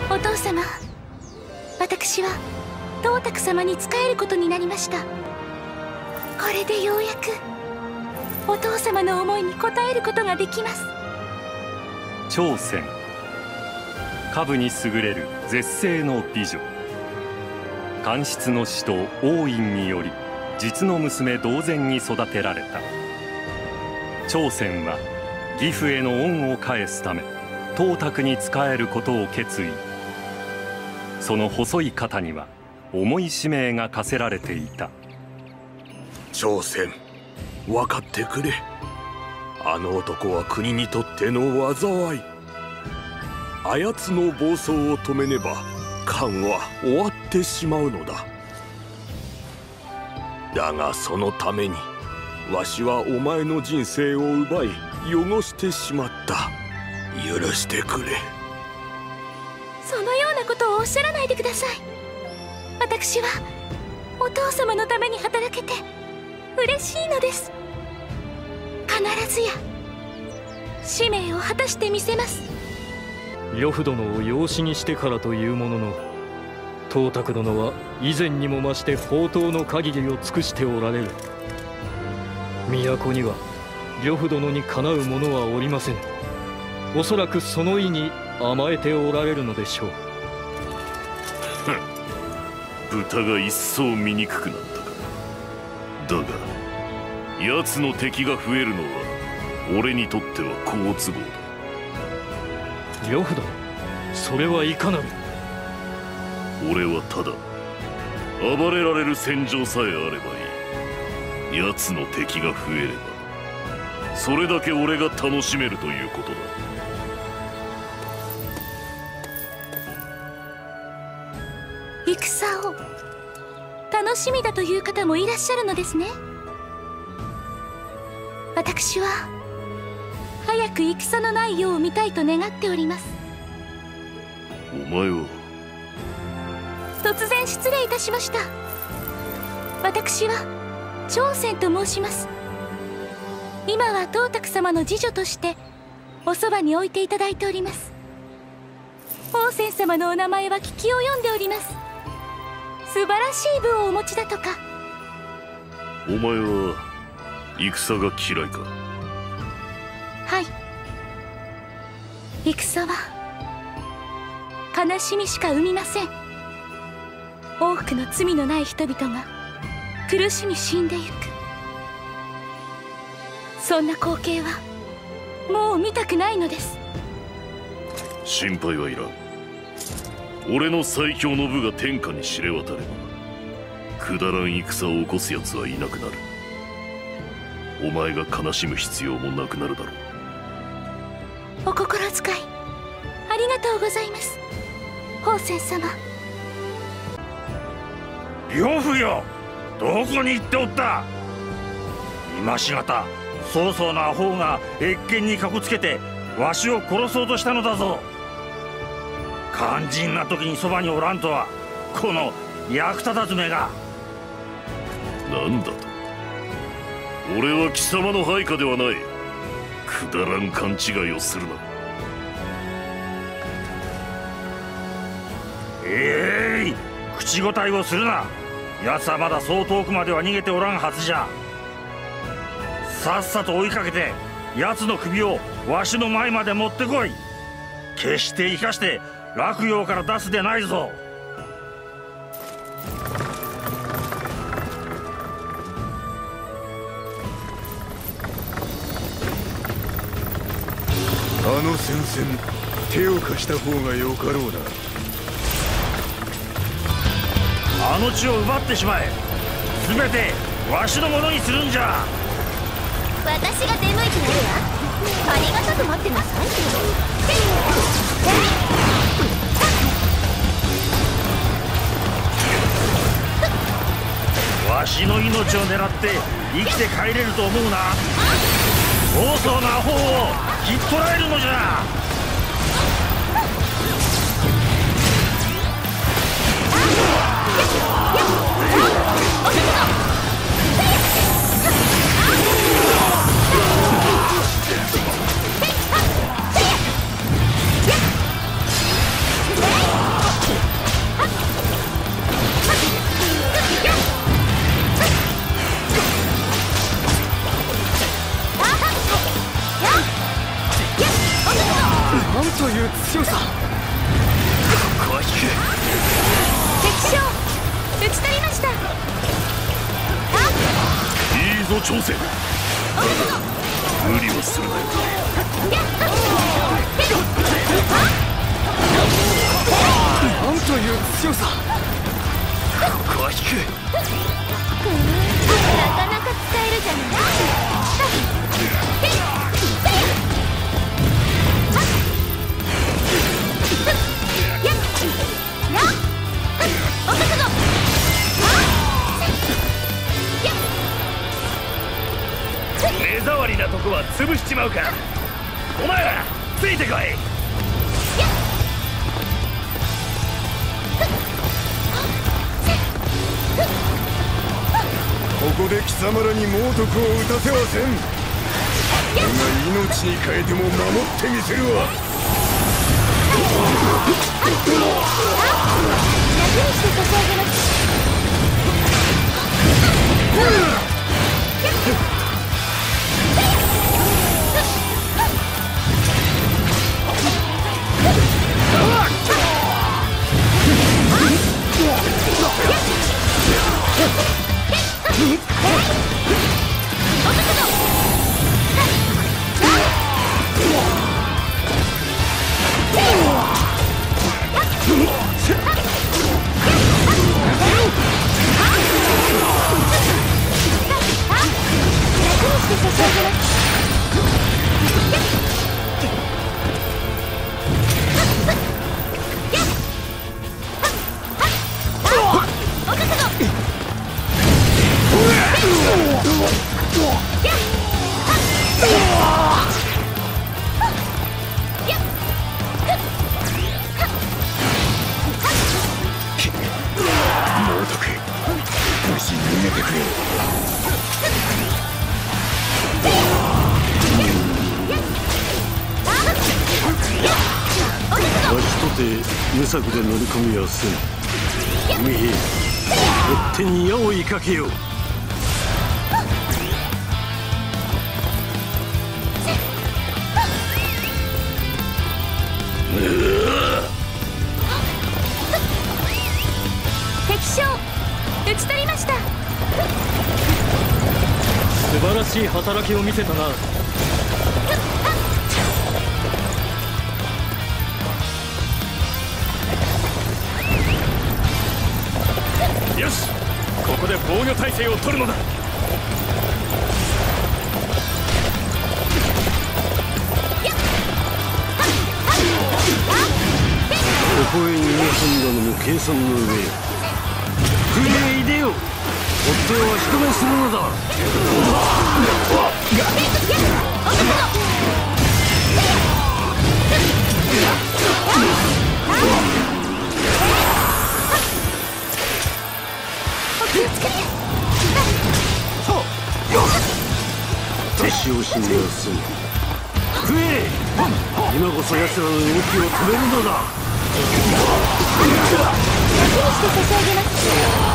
お父様、私は董卓様に仕えることになりました。これでようやくお父様の思いに応えることができます。 朝鮮、下部に優れる絶世の美女、官室の使徒王院により実の娘同然に育てられた。朝鮮は義父への恩を返すため董卓に仕えることを決意。その細い肩には重い使命が課せられていた。 朝鮮、分かってくれ。あの男は国にとっての災い。あやつの暴走を止めねば漢は終わってしまうのだ。だがそのためにわしはお前の人生を奪い汚してしまった。許してくれ。 そのようなことをおっしゃらないでください。私はお父様のために働けて嬉しいのです。必ずや使命を果たしてみせます。 呂布殿を養子にしてからというものの、董卓殿は以前にも増して放蕩の限りを尽くしておられる。都には呂布殿にかなう者はおりません。おそらくその意に甘えておられるのでしょう。 豚が一層醜くなったか。だが奴の敵が増えるのは俺にとっては好都合だ。 呂布殿、それはいかなる。 俺はただ暴れられる戦場さえあればいい。奴の敵が増えればそれだけ俺が楽しめるということだ。 戦を楽しみだという方もいらっしゃるのですね。私は早く戦のない世を見たいと願っております。 お前は。 突然失礼いたしました。私は朝鮮と申します。今は董卓様の次女としておそばに置いていただいております。王翦様のお名前は聞き及んでおります。素晴らしい武をお持ちだとか。 お前は戦が嫌いか。 はい、戦は悲しみしか生みません。多くの罪のない人々が苦しみ死んでゆく、そんな光景はもう見たくないのです。 心配はいらん。俺の最強の部が天下に知れ渡ればくだらん戦を起こす奴はいなくなる。お前が悲しむ必要もなくなるだろう。 お心遣いありがとうございます、王翦様。 呂布よ、どこに行っておった。今しがた曹操のアホが謁見にかこつけてわしを殺そうとしたのだぞ。肝心な時にそばにおらんとはこの役立たずめが。 なんだと。俺は貴様の配下ではない。くだらん勘違いをするな。 口答えをするな。奴はまだそう遠くまでは逃げておらんはずじゃ。さっさと追いかけて奴の首をわしの前まで持ってこい。決して生かして洛陽から出すでないぞ。 あの戦線、手を貸した方がよかろうな。 あの地を奪ってしまえ。全てわしのものにするんじゃ。 私が出向いてやるわ。ありがたく待ってなさい。 わしの命を狙って生きて帰れると思うな。曹操のアホを引っ捕らえるのじゃ。 挑戦。無理はするなよ。 なんという強さ。ここは引く。 なかなか使えるじゃない。 目障りなとこは潰しちまうか。お前らついてこい。 ここで貴様らに猛毒を打たせはせん。俺が命に変えても守ってみせるわ。 楽にして差し上げます。 無策で乗り込みはせん。海兵、追っ手に矢を追いかけよう。 敵将討ち取りました。 素晴らしい働きを見せたな。 よし、ここで防御態勢を取るのだ。 ここへ逃げ込んだのも計算の上。船へいでよ。追っ手を足止めするのだ。手塩しにはすん。食え。今こそ奴らの動きを止めるのだ。 楽にして差し上げます。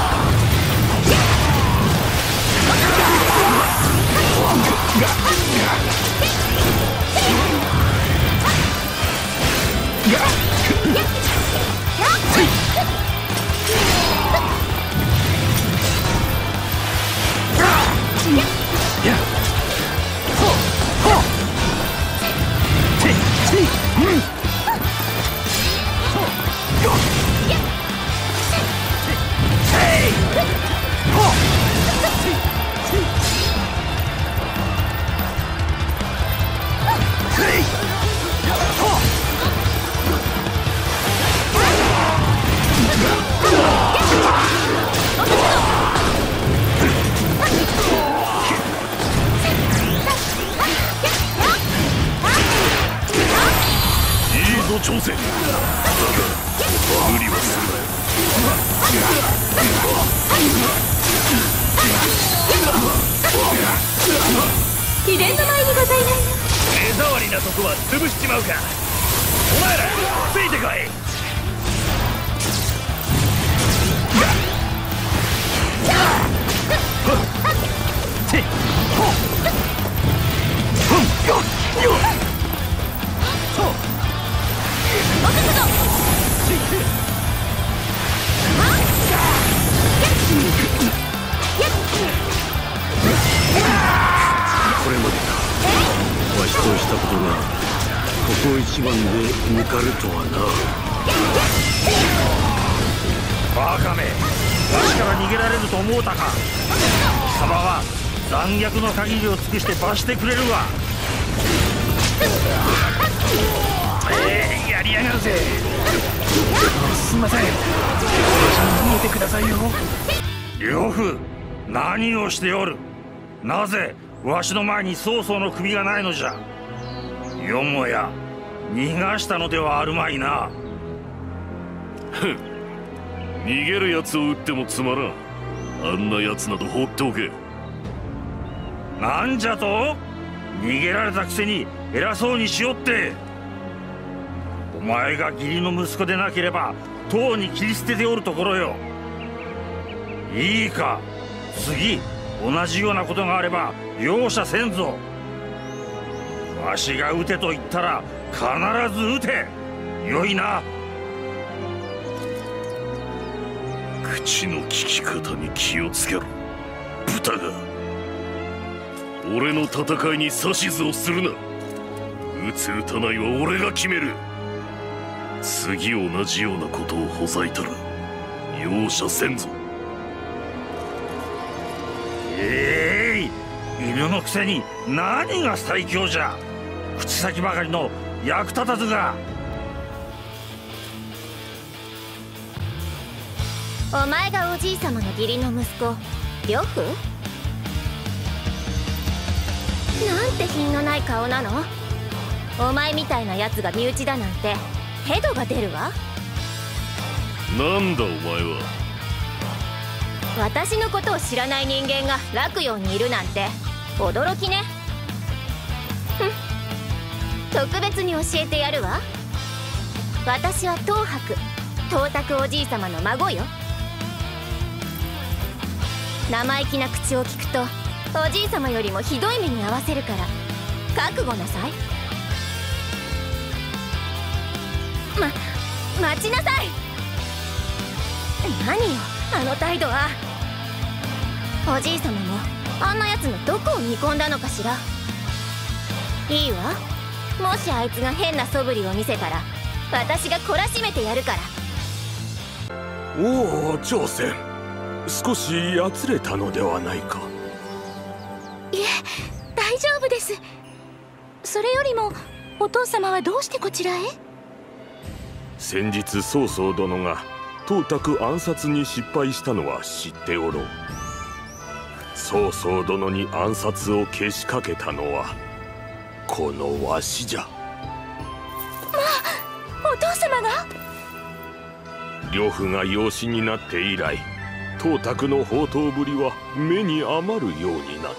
挑戦。だが無理はするなよ。 秘伝の舞にございます。 目障りなとこは潰しちまうか。お前らついてこい。 やっの一番で抜かるとはバカめ、わしから逃げられると思うたか。貴様は残虐の限りを尽くして罰してくれるわ。やりやがるぜ。すみません、私に逃げてくださいよ。呂布、何をしておる。なぜわしの前に曹操の首がないのじゃ。よもや逃がしたのではあるまいな。 逃げるやつを撃ってもつまらん。あんなやつなど放っておけ。 なんじゃと。逃げられたくせに偉そうにしよって。お前が義理の息子でなければとうに切り捨てておるところよ。いいか、次同じようなことがあれば容赦せんぞ。わしが撃てと言ったら必ず撃て。よいな。 口の利き方に気をつけろ、豚が。俺の戦いに指図をするな。撃つ撃たないは俺が決める。次同じようなことをほざいたら容赦せんぞ。 犬のくせに何が最強じゃ。口先ばかりの役立たずが。 お前がおじい様の義理の息子呂布？なんて品のない顔なの。お前みたいなやつが身内だなんてヘドが出るわ。 なんだお前は。 私のことを知らない人間が洛陽にいるなんて驚きね。特別に教えてやるわ。私は東伯、東卓おじい様の孫よ。生意気な口を聞くとおじい様よりもひどい目に遭わせるから覚悟なさい。待ちなさい。何よあの態度は。おじい様もあんなやつのどこを見込んだのかしら。いいわ、もしあいつが変な素振りを見せたら私が懲らしめてやるから。 おお、朝鮮、少しやつれたのではないか。 いえ、大丈夫です。それよりもお父様はどうしてこちらへ？ 先日曹操殿が東卓暗殺に失敗したのは知っておろう。曹操殿に暗殺をけしかけたのはこのわしじゃ。 お父様が？ 呂布が養子になって以来、東卓の放蕩ぶりは目に余るようになった。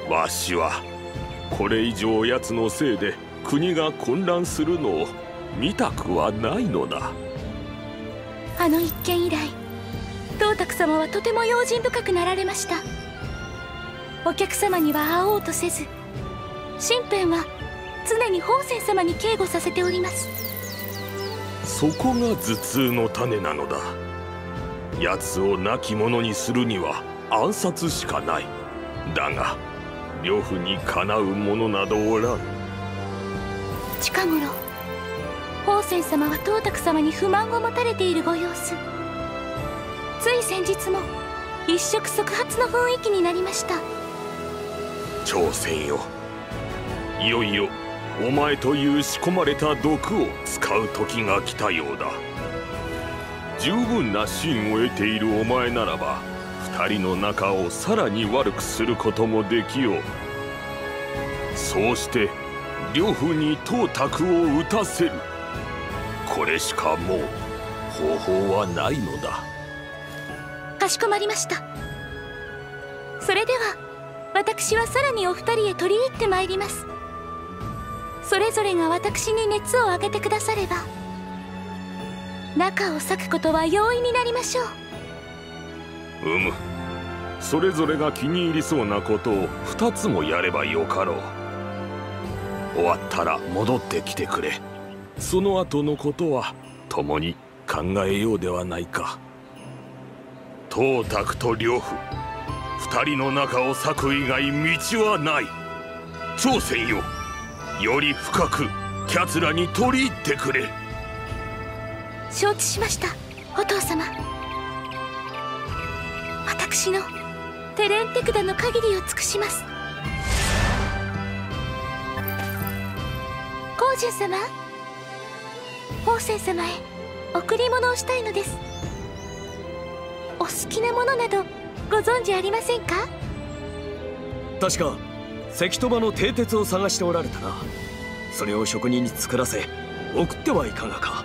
わしはこれ以上奴のせいで国が混乱するのを見たくはないのだ。 あの一件以来、東卓様はとても用心深くなられました。お客様には会おうとせず、身辺は常に法然様に警護させております。 そこが頭痛の種なのだ。奴を亡き者にするには暗殺しかない。だが呂布にかなう者などおらん。 近頃法然様は東卓様に不満を持たれているご様子。つい先日も一触即発の雰囲気になりました。 朝鮮よ、いよいよお前という仕込まれた毒を使う時が来たようだ。十分な信を得ているお前ならば、二人の仲をさらに悪くすることもできよう。そうして呂布に東卓を討たせる。これしかもう方法はないのだ。 かしこまりました。それでは私はさらにお二人へ取り入ってまいります。それぞれが私に熱を上げてくだされば、仲を裂くことは容易になりましょう。 それぞれが気に入りそうなことを2つもやればよかろう。終わったら戻ってきてくれ。その後のことは共に考えようではないか。東卓と呂布、2人の仲を裂く以外道はない。朝鮮よ、 より深く奴らに取り入ってくれ。 承知しました、お父様。私のテレンテクダの限りを尽くします。光純様、宝泉様へ贈り物をしたいのです。お好きなものなどご存知ありませんか？ 確か石鳥羽の蹄鉄を探しておられたな。それを職人に作らせ送ってはいかがか。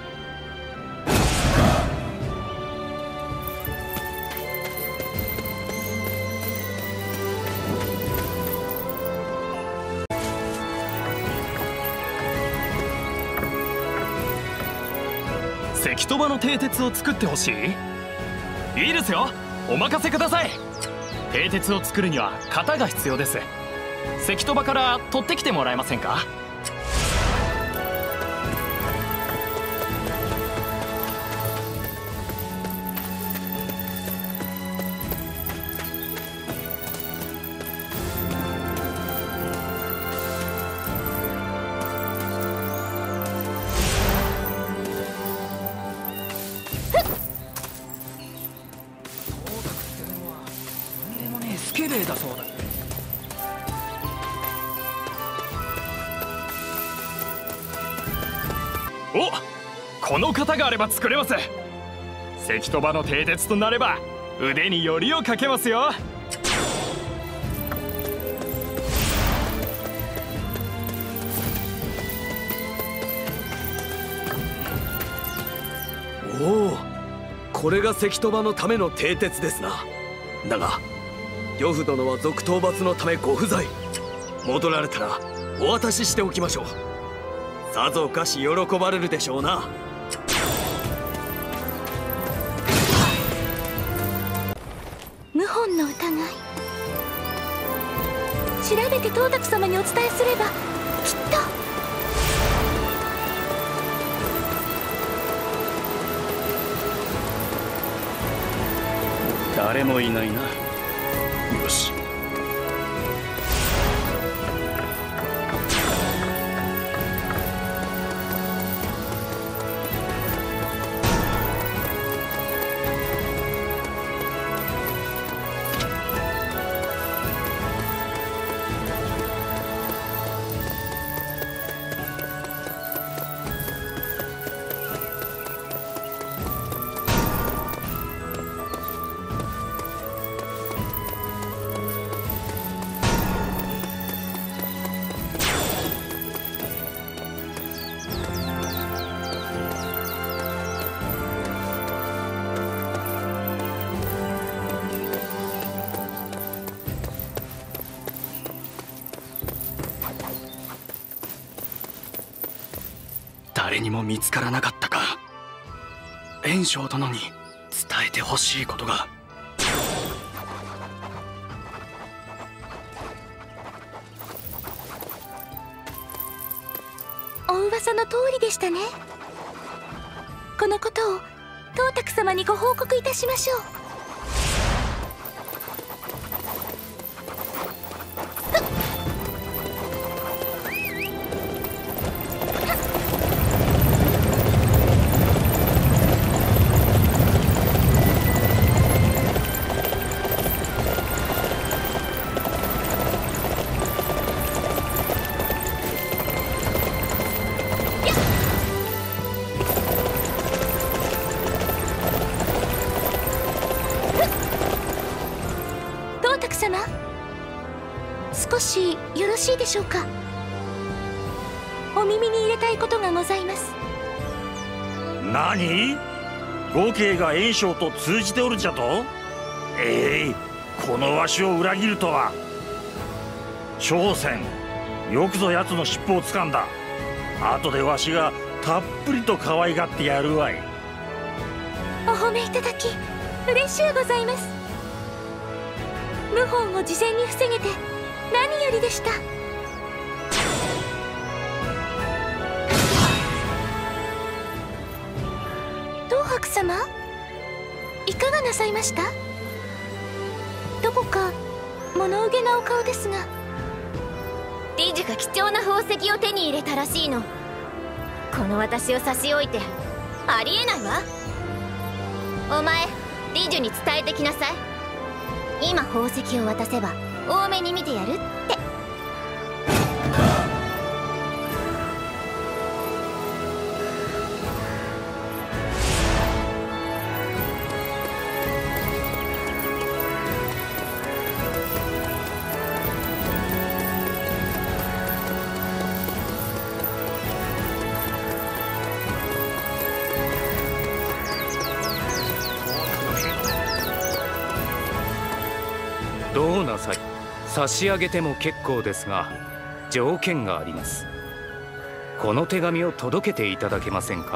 石鳥羽の蹄鉄を作ってほしい？いいですよ、お任せください。蹄鉄を作るには型が必要です。石鳥羽から取ってきてもらえませんか？ スケベだそうだ。 お、この型があれば作れます。石鳥羽の蹄鉄となれば腕によりをかけますよ。 おお、これが石鳥羽のための蹄鉄ですな。だが呂布殿は賊討伐のためご不在。戻られたらお渡ししておきましょう。さぞかし喜ばれるでしょうな。 謀反の疑い、調べて東卓様にお伝えすればきっと。 誰もいないな。よし。 誰にも見つからなかったか。炎章殿に伝えてほしいことが。 お噂の通りでしたね。このことを東卓様にご報告いたしましょう。少しよろしいでしょうか。お耳に入れたいことがございます。 何？呉慶が炎章と通じておるじゃと？このわしを裏切るとは。朝鮮、よくぞ奴の尻尾をつかんだ。後でわしがたっぷりと可愛がってやるわい。 お褒めいただき嬉しゅうございます。謀反を事前に防げて何よりでした。東伯様、いかがなさいました？どこか物憂げなお顔ですが。 ディジュが貴重な宝石を手に入れたらしいの。この私を差し置いてありえないわ。お前ディジュに伝えてきなさい。今宝石を渡せば多めに見てやるって。 どうなさい。差し上げても結構ですが条件があります。この手紙を届けていただけませんか。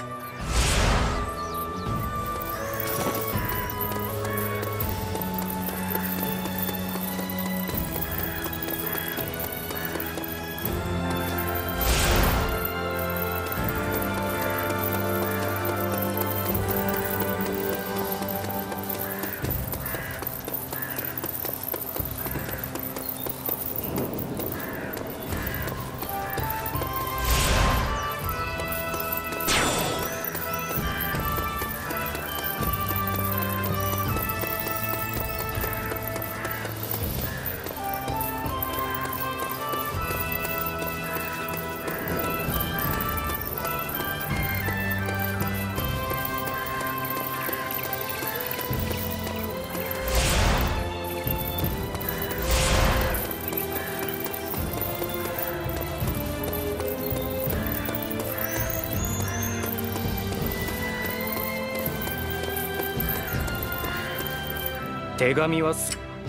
手紙は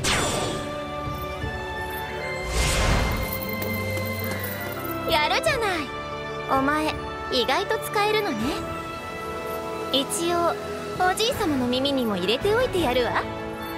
やるじゃない。お前意外と使えるのね。一応おじいさまの耳にも入れておいてやるわ。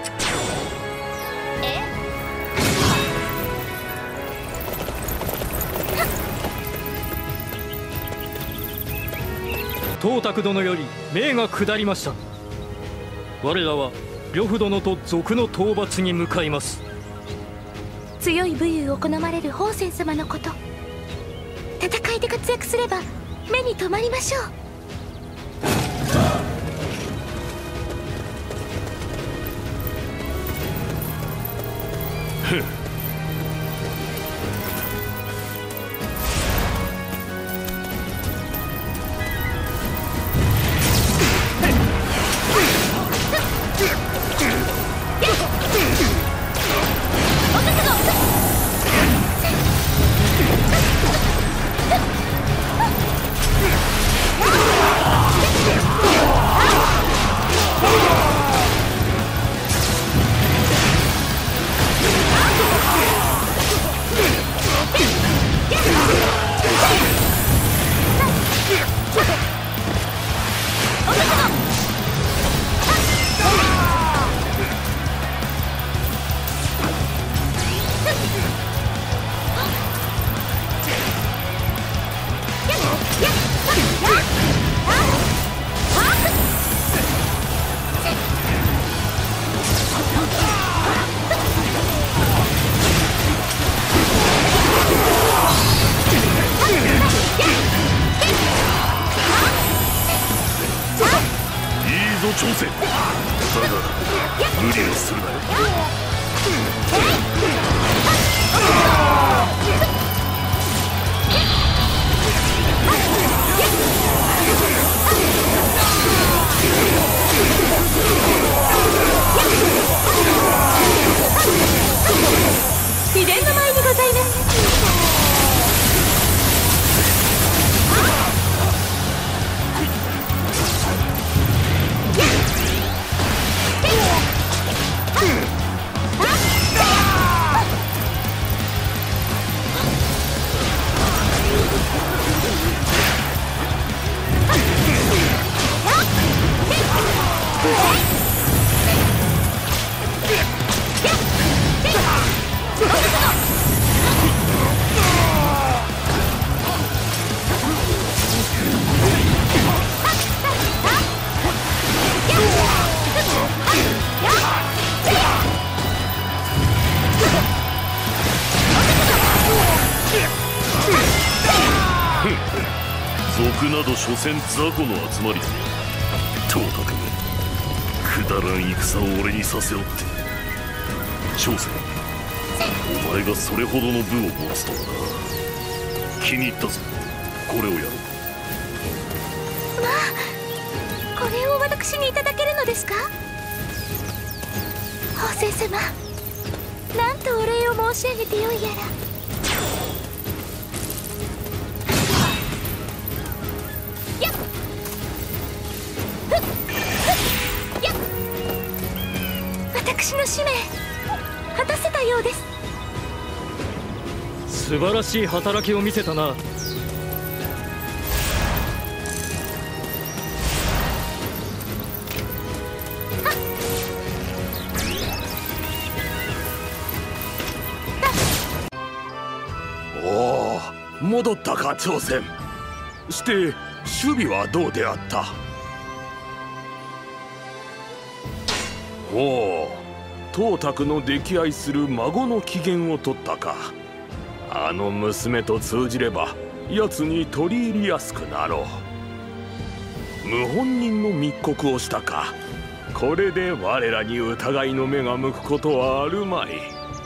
董卓殿より命が下りました。我らは呂布殿と賊の討伐に向かいます。 強い武勇を好まれる宝泉様のこと、戦いで活躍すれば目に留まりましょう。 ふん。挑戦だが無理をするなよ。 秘伝の舞にございます。 所詮雑魚の集まりだ。董卓め、くだらん戦を俺にさせろって。朝鮮、お前がそれほどの部を持つとはな。気に入ったぞ。これをやろう。 まあ、これを私にいただけるのですか？法政様、なんとお礼を申し上げてよいやら。やっやっ、私の使命果たせたようです。 素晴らしい働きを見せたな。 おお、戻ったか朝鮮。して守備はどうであった？おお、董卓の溺愛する孫の機嫌を取ったか。あの娘と通じれば奴に取り入りやすくなろう。謀反人の密告をしたか。これで我らに疑いの目が向くことはあるまい。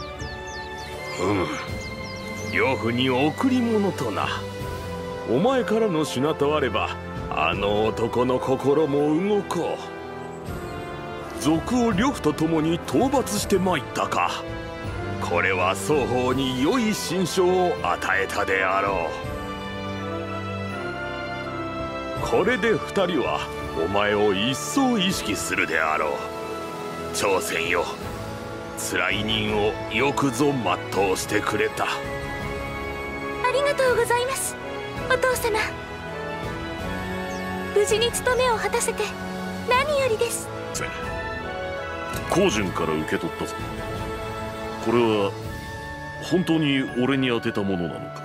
呂布に贈り物とな。お前からの品とあればあの男の心も動こう。賊を呂布と共に討伐してまいったか。これは双方に良い心象を与えたであろう。これで二人はお前を一層意識するであろう。朝鮮よ、辛い任をよくぞ全うしてくれた。 ありがとうございます、お父様。無事に務めを果たせて何よりです。 高順から受け取ったぞ。これは本当に俺に当てたものなのか？ はい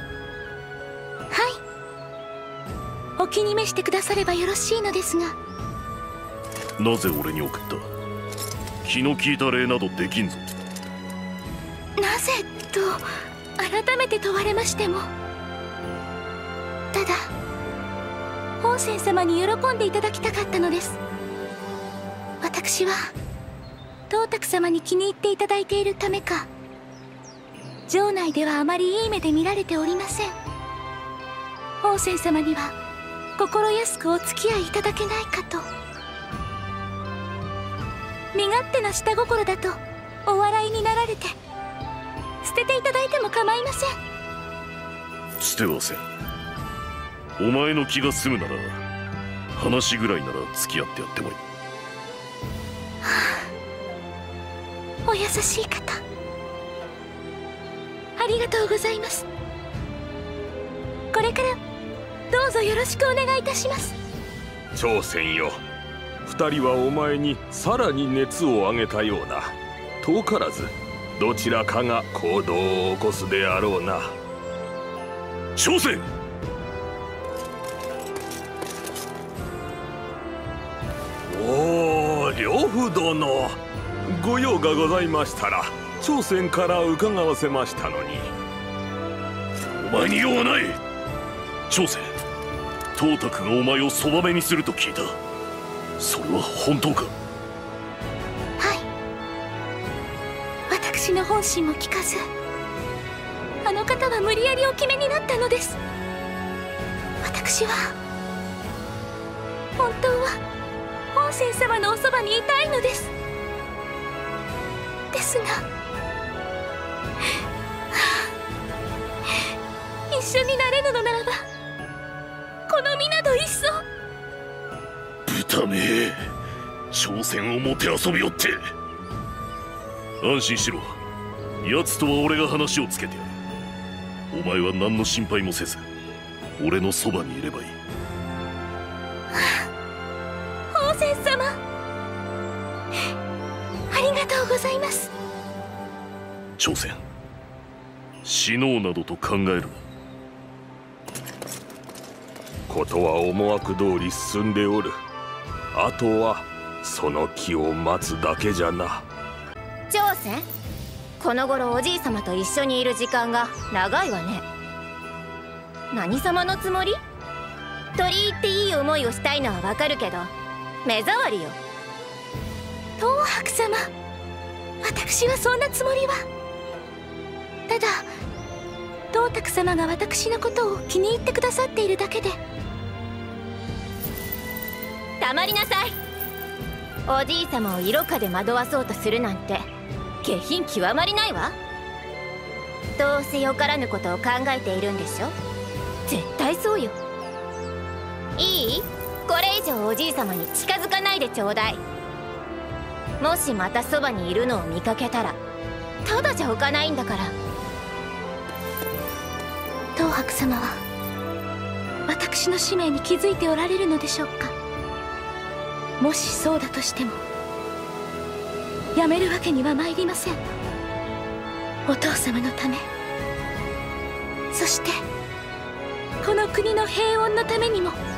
、お気に召してくださればよろしいのですが。 なぜ俺に送った？気の利いた礼などできんぞ。 なぜと改めて問われましても、ただ本仙様に喜んでいただきたかったのです。私は董卓様に気に入っていただいているためか、城内ではあまりいい目で見られておりません。本仙様には心安くお付き合いいただけないかと。身勝手な下心だとお笑いになられて捨てていただいても構いません。 捨てはせん。お前の気が済むなら話ぐらいなら付き合ってやってもいい。 お優しい方、ありがとうございます。これからどうぞよろしくお願いいたします。 朝鮮よ、二人はお前にさらに熱を上げたような。遠からずどちらかが行動を起こすであろうな。 朝鮮、 おお、呂布殿、ご用がございましたら朝鮮から伺わせましたのに。 お前に用はない。朝鮮、董卓がお前をそばめにすると聞いた。それは本当か？ はい、私の本心も聞かず、あの方は無理やりお決めになったのです。私は本当は本仙様のおそばにいたいのです。ですが一緒になれぬのならばこの身などいっそ。 豚め、朝鮮をもてあそびよって。安心しろ、奴とは俺が話をつけてやる。お前は何の心配もせず俺のそばにいればいい。 法仙様、ありがとうございます。 朝鮮、死のうなどと考えるな。 ことは思惑通り進んでおる。あとはその気を待つだけじゃな。 朝鮮、この頃おじい様と一緒にいる時間が長いわね。何様のつもり？ 取り入っていい思いをしたいのはわかるけど、目障りよ。 東博様、私はそんなつもりは。ただ東卓様が私のことを気に入ってくださっているだけで。 たまりなさい。おじい様を色香で惑わそうとするなんて下品極まりないわ。どうせよからぬことを考えているんでしょ。絶対そうよ。いい？これ以上おじい様に近づかないでちょうだい。もしまたそばにいるのを見かけたらただじゃおかないんだから。 東博様は私の使命に気づいておられるのでしょうか。もしそうだとしてもやめるわけには参りません。お父様のため、そしてこの国の平穏のためにも。